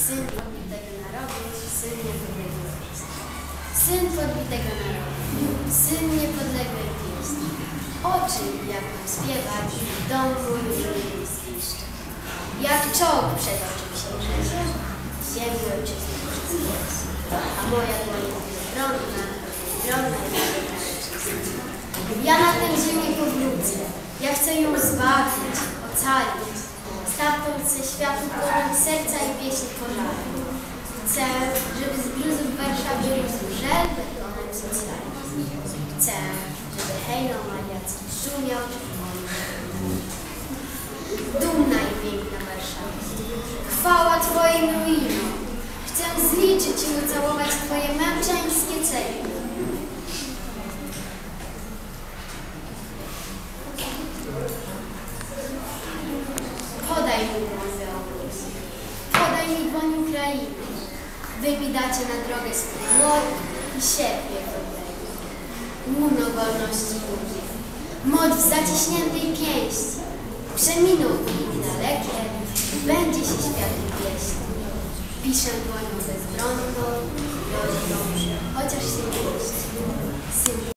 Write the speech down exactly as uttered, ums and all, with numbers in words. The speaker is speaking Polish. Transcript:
Syn podbitego narodu, syn niepodległej pieśni. Syn podbitego narodu, syn niepodległej pieśni. Oczy, jak mam śpiewać, w domu różnymi zniszczy. Jak czołg przed oczem się rzeczy, ziemi ojczyzny przez pies. A moja dłoń wielobronna, bronna i wielka. Ja na tę ziemię powrócę, ja chcę ją zbawić, ocalić. Stamtąd chcę światu pojąć serca i pieśni pożary. Chcę, żeby z bluzu w Warszawie rósł żelbę tonem socjalizm. Chcę, żeby hejno mariacki szumiał czerwony. Dumna i piękna Warszawa, chwała Twoim ruinom. Chcę zliczyć i ucałować Twoje męczeńskie celi. Podaj mi dłoń Belarus, podaj mi dłoń Ukrainy. Wypij dacie na drogę swój młot i sierpie problemu. Łuno wolności ludzie, moc w zaciśniętej pięści. Przeminą dni dalekie, będzie się światło pieśni. Piszę dłonią bezbronną, rodzi dobrze, chociaż się mieści.